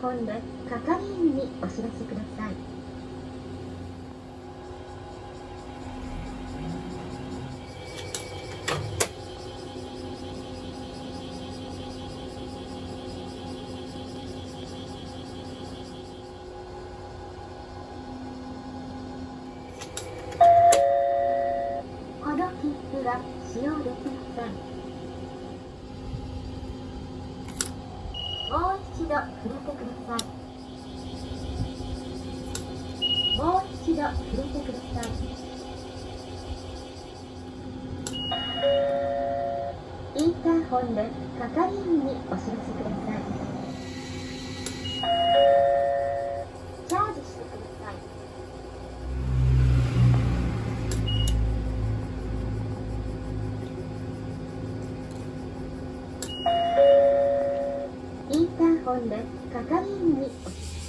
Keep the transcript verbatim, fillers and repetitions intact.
ホンで係員にお知らせください。この切符は使用できません。もう一度触れてください。もう一度触れてください。インターホンで係員にお知らせください。チャージしてください。インターホンで係員にお知らせください。